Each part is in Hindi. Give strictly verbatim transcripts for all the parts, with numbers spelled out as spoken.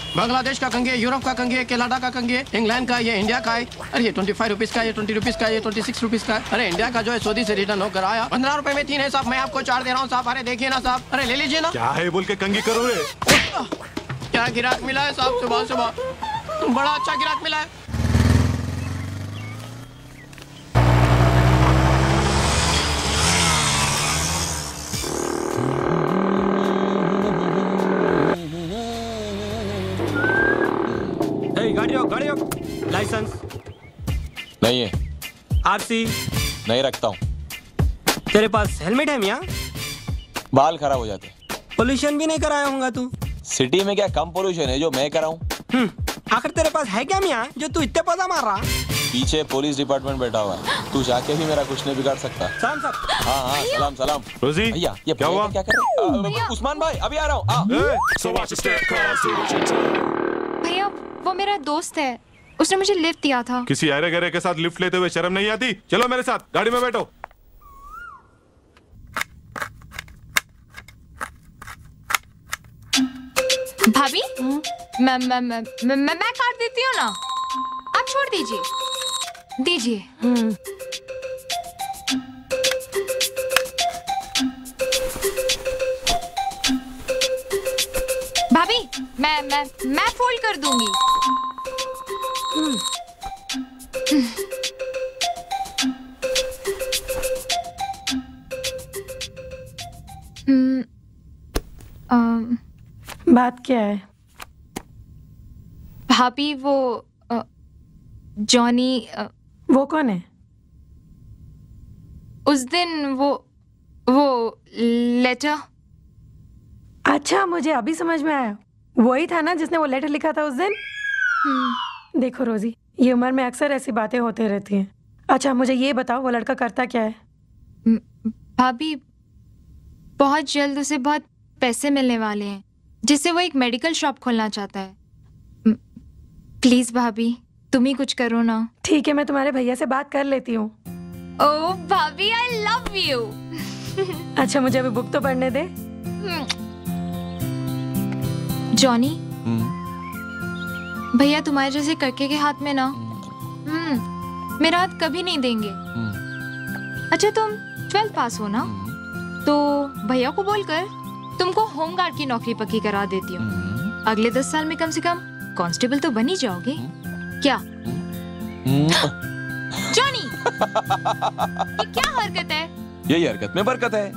बांग्लादेश का कंगे, यूरोप का कंगे, कनाडा का कंगे, इंग्लैंड का, ये इंडिया का है। अरे ये ट्वेंटी फाइव रुपीज का, ये ट्वेंटी रुपीज का, ये ट्वेंटी सिक्स रुपीज का। अरे इंडिया का जो है सऊदी से रिटर्न होकर आया, पंद्रह रुपए में तीन है साहब। मैं आपको चार दे रहा हूँ साहब। अरे देखिए ना साहब, अरे ले लीजिए ना। क्या है बोल के कंगी करो रे? क्या गिराक मिला है साहब सुबह सुबह, बड़ा अच्छा गिराक मिला है। गाड़ियों गाड़ियों लाइसेंस नहीं है। आरसी नहीं रखता हूँ। तेरे पास हेलमेट है मियाँ? बाल खराब हो जाते। पोल्यूशन भी नहीं कराया होगा तू? सिटी में क्या कम पोल्यूशन है जो मैं कराऊं? हम्म, आखिर तेरे पास है क्या मियाँ जो तू इतने पौधा मार रहा? पीछे पुलिस डिपार्टमेंट बैठा हुआ है, तू जाके भी मेरा कुछ नहीं बिगाड़ सकता। सलाम साहब। हाँ हाँ सलाम सलाम। रोजी भैया ये क्या हुआ? क्या कर रहे? उस्मान भाई अभी आ रहा हूँ। भैया वो मेरा दोस्त है, उसने मुझे लिफ्ट दिया था। किसी अरे गरे के साथ लिफ्ट लेते हुए शर्म नहीं आती? चलो मेरे साथ गाड़ी में बैठो। भाभी मैं मैं मैं मैं मैं काट देती हूँ ना, आप छोड़ दीजिए दीजिए। भाभी मैं मैं मैं फोल्ड कर दूंगी। हम्म अम बात क्या है? भाभी वो अ, जॉनी अ, वो कौन है? उस दिन वो वो लेटर। अच्छा मुझे अभी समझ में आया, वही था ना जिसने वो लेटर लिखा था उस दिन। देखो रोजी, ये उम्र में अक्सर ऐसी बातें होते रहती हैं। अच्छा मुझे ये बताओ वो लड़का करता क्या है? भाभी बहुत जल्द उसे बहुत पैसे मिलने वाले हैं, जिससे वो एक मेडिकल शॉप खोलना चाहता है। प्लीज भाभी तुम ही कुछ करो ना। ठीक है मैं तुम्हारे भैया से बात कर लेती हूँ। ओह भाभी आई लव यू। अच्छा मुझे अभी बुक तो पढ़ने दे। जॉनी भैया तुम्हारे जैसे करके के हाथ में ना हम्म मेरा हाथ कभी नहीं देंगे। अच्छा तुम ट्वेल्थ पास हो ना, तो भैया को बोलकर तुमको होमगार्ड की नौकरी पक्की करा देती हूँ। अगले दस साल में कम से कम कांस्टेबल तो बन ही जाओगे क्या? जॉनी ये क्या हरकत है? यही हरकत में बरकत है।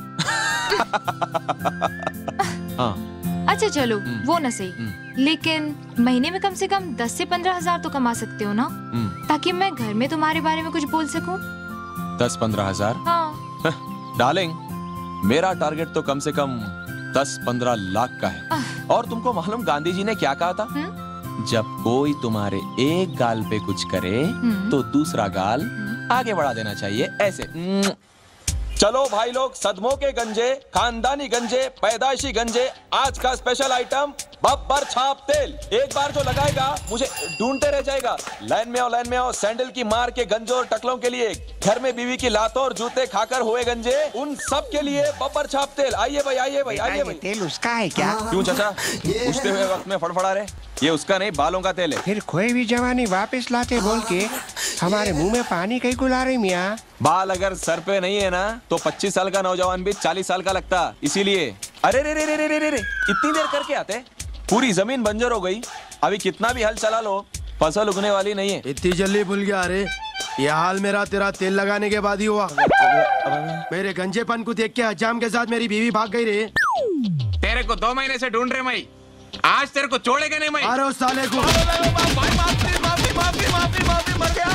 हाँ। अच्छा चलो वो न सही, लेकिन महीने में कम से कम दस से पंद्रह हजार तो कमा सकते हो ना, ताकि मैं घर में तुम्हारे बारे में कुछ बोल सकूं। दस पंद्रह हजार? हाँ। डार्लिंग मेरा टारगेट तो कम से कम दस पंद्रह लाख का है। और तुमको मालूम गांधी जी ने क्या कहा था? हुँ? जब कोई तुम्हारे एक गाल पे कुछ करे तो दूसरा गाल आगे बढ़ा देना चाहिए, ऐसे। चलो भाई लोग, सदमों के गंजे, खानदानी गंजे, पैदाइशी गंजे, आज का स्पेशल आइटम बब्बर छाप तेल। एक बार जो लगाएगा मुझे ढूंढते रह जाएगा। लाइन में आओ, लाइन में आओ। सैंडल की मार के गंजों और टकलों के लिए, घर में बीवी की लातों और जूते खाकर हुए गंजे, उन सब के लिए बब्बर छाप तेल। आइए भाई, आइए भाई, आइए भाई। तेल उसका है क्या? क्यों चाचा, पूछते हुए वक्त में फड़फड़ा रहे? ये उसका नहीं, बालों का तेल है। फिर खोई भी जवानी वापस लाते बोल के हमारे मुंह में पानी कहीं को ला रही मियाँ। बाल अगर सर पे नहीं है ना तो पच्चीस साल का नौजवान भी चालीस साल का लगता, इसीलिए। अरे रे रे रे रे रे रे इतनी देर करके आते, पूरी जमीन बंजर हो गई। अभी कितना भी हल चला लो, फसल उगने वाली नहीं है। इतनी जल्दी भूल गया? अरे ये हाल मेरा तेरा तेल लगाने के बाद ही हुआ। मेरे गंजेपन को देख के हजाम के साथ मेरी बीवी भाग गई रे। तेरे को दो महीने से ढूंढ रहे मई, आज तेरे को छोड़ेगा नहीं मई। अरे उस साले को माफी माफी माफी माफी माफी मर गया।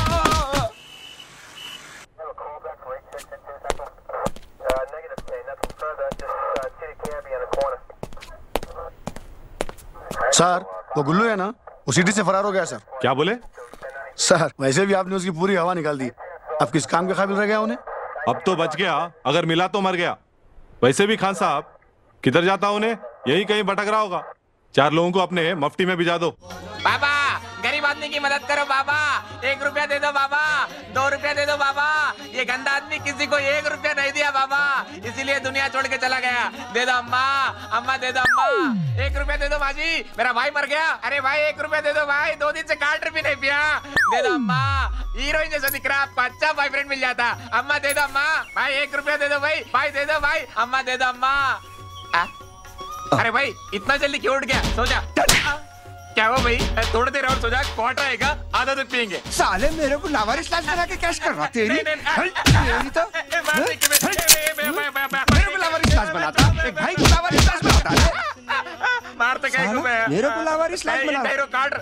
सर वो गुल्लू है ना, वो सिटी से फरार हो गया सर। क्या बोले? सर वैसे भी आपने उसकी पूरी हवा निकाल दी, अब किस काम के काबिल रह गया उन्हें? अब तो बच गया, अगर मिला तो मर गया। वैसे भी खान साहब किधर जाता उन्हें, यही कहीं भटक रहा होगा। चार लोगों को अपने मफ्ती में भिजा दो। बाबा गरीब आदमी की मदद करो बाबा, एक रुपया दे दो बाबा, दो रुपया दे दो बाबा। ये गंदा आदमी किसी को एक रुपया नहीं दिया बाबा, इसीलिए लिए दुनिया छोड़ के चला गया। दे दो अम्मा, अम्मा दे दो अम्मा, एक रुपया दे दो माजी, मेरा भाई मर गया। अरे भाई एक रुपया दे दो भाई, दो दिन से कार्ड भी नहीं पिया। दे दो अम्मा, हीरोइन जैसा दिख रहा, आपको अच्छा बॉयफ्रेंड मिल जाता। अम्मा दे दो अम्मा, भाई एक रुपया दे दो भाई, भाई दे दो भाई, अम्मा दे दो अम्मा। अरे भाई इतना जल्दी क्यों उठ गया? सो जा। क्या हुआ भाई? थोड़ी देर और सो जा, क्वार्टर आएगा, आधा दूध पियेंगे। साले मेरे को लावारिस लाश बना के कैश कर रहा तेरी तेरी तो मेरे को लावारिस लाश बनाता, एक भाई को लावारिस लाश बनाता। मारते क्या को मैं? मेरे को लावारिस लाश बना तेरे कार्ड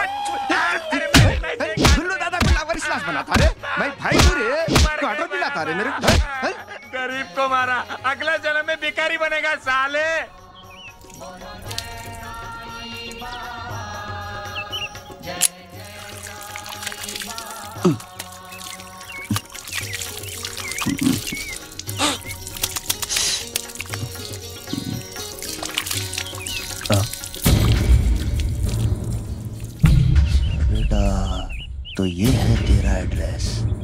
गुल्लू दादा को लावारिस लाश बनाता रे। भाई भाई तू रे क्वार्टर पिलाता रे मेरे को। गरीब को मारा, अगला जन्म में भिखारी बनेगा साले। बेटा तो ये है तेरा एड्रेस।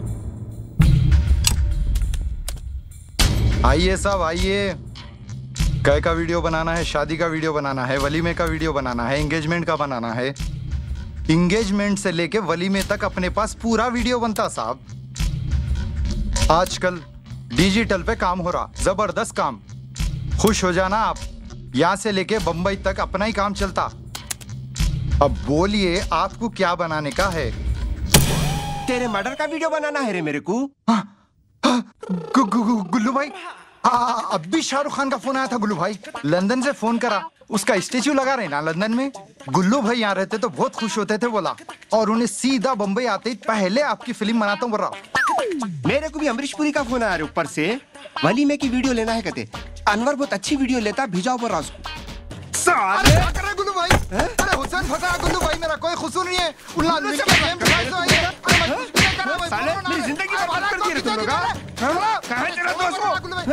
आइए साहब आइए। काय का वीडियो बनाना है? शादी का वीडियो बनाना है, वलीमे का वीडियो बनाना है, एंगेजमेंट का बनाना है। एंगेजमेंट से लेके वलीमे तक अपने पास पूरा वीडियो बनता साहब। आजकल डिजिटल पे काम हो रहा, जबरदस्त काम। खुश हो जाना आप, यहाँ से लेके बंबई तक अपना ही काम चलता। अब बोलिए आपको क्या बनाने का है? तेरे मर्डर का वीडियो बनाना है रे मेरे को। गु, गु, गु, गुल्लू भाई, आ, अब भी शाहरुख खान का फोन आया था। गुल्लू भाई लंदन से फोन करा, उसका स्टेच्यू लगा रहे ना लंदन में। गुल्लू भाई यहाँ रहते तो बहुत खुश होते थे बोला, और उन्हें सीधा बंबई आते ही पहले आपकी फिल्म बनाता हूँ बोल रहा। मेरे को भी अमरीश पुरी का फोन आया ऊपर से, वलीमे की वीडियो लेना है कहते। अनवर बहुत अच्छी वीडियो लेता, भेजाओ बोल रहा उसको। अरे क्या कर रहे गुल्लू भाई? अरे हुसैन फंसा गुल्लू भाई, मेरा कोई कसूर नहीं है। साले मेरी जिंदगी बर्बाद कर दी रे तुम लोग। कहाँ है तेरा दोस्त?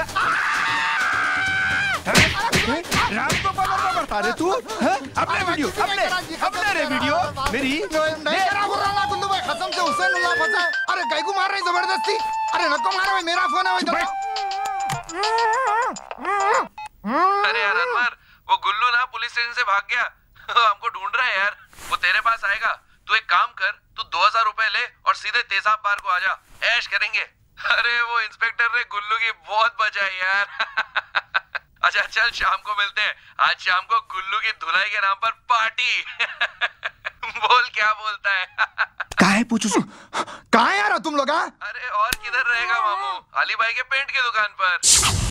रात को बर्बाद करता रे तू। अपने वीडियो, अपने अपने रे वीडियो मेरी। गुल्लू भाई कसम से हुसैन अल्लाह फंसा। अरे गाय को मार रहे जबरदस्ती। अरे नको मारो भाई, मेरा फोन है भाई। अरे यार अनवर, वो गुल्लू ना पुलिस स्टेशन से भाग गया। हमको ढूंढ रहा है यार, वो तेरे पास आएगा। तू एक काम कर, तू दो हजार रुपए ले और सीधे तेजाब बार को आजा, ऐश करेंगे। अरे वो इंस्पेक्टर ने गुल्लू की बहुत बचाई यार। अच्छा चल शाम को मिलते हैं। आज शाम को गुल्लू की धुलाई के नाम पर पार्टी। बोल क्या बोलता है? कहाँ है पूछो? कहाँ यार तुम लोग? अरे और किधर रहेगा मामू, अली भाई के पेंट की दुकान पर।